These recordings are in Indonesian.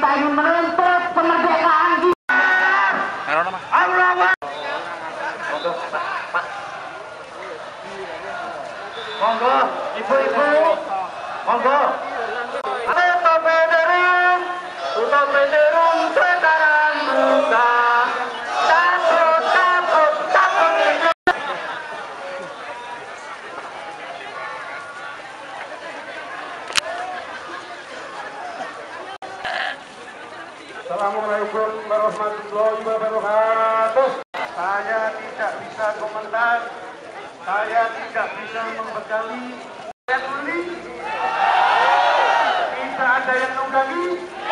kita ingin menuntut kemerdekaan kita. Monggo, ibu-ibu, monggo. Untuk Pederum sekarang buka. Takut ini. Assalamualaikum warahmatullahi wabarakatuh. Saya tidak bisa komentar. Saya tidak bisa membekali. Yang beli, tidak ada yang nunggangi.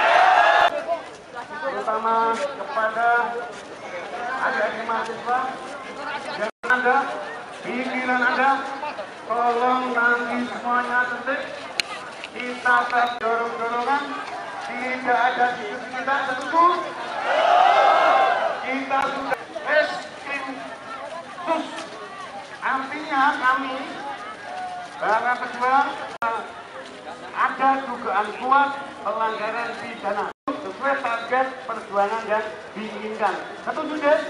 Terutama kepada adik-adik mahasiswa, dan Anda, pikiran Anda, tolong nanti semuanya tertib. Kita tetap dorong-dorongan, tidak ada diskusi kita, setuju? Kita sudah sus. Artinya kami, para pejuang, ada dugaan kuat pelanggaran pidana sesuai target perjuangan yang diinginkan. Setuju, Des?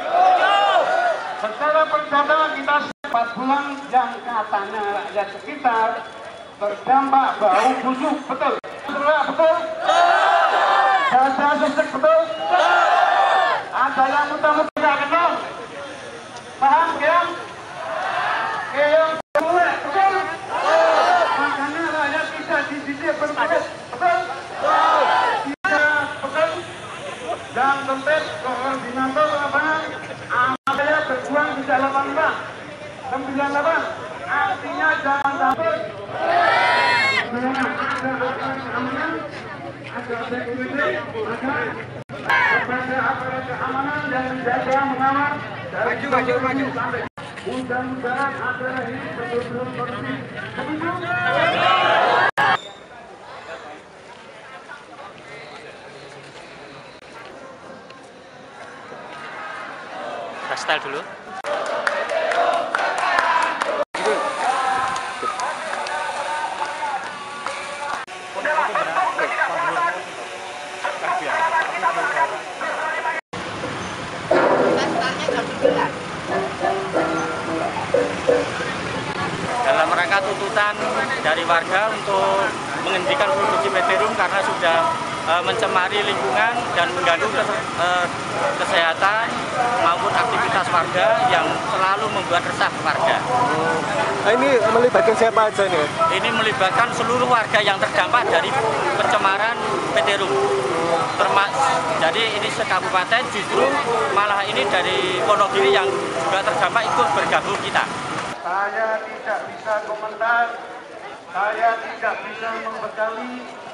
Secara perdata kita 4 bulan yang katanya rakyat sekitar terdampak bau busuk, betul? Betul? Dada sesek, betul? Ada yang muntah-muntah nggak kenal? Paham, ya? Yang boleh, betul? Makanya rakyat tidak dididik berpikir, betul? Dan tertib koordinator lapangan saya berjuang di dalam 98 artinya jangan takut ada security kepada aparat keamanan dan menjaga mengawal maju sampai mudah-mudahan acara ini betul-betul kondusif. Style dulu. Dalam rangka tuntutan dari warga untuk menghentikan produksi Pederum karena sudah mencemari lingkungan dan mengganggu kesehatan maupun aktivitas warga yang selalu membuat resah warga. Ini melibatkan siapa aja nih? Ini melibatkan seluruh warga yang terdampak dari pencemaran Pederum. Jadi ini sekabupaten, justru malah ini dari Wonogiri yang juga terdampak ikut bergabung kita. Saya tidak bisa komentar, saya tidak bisa membekali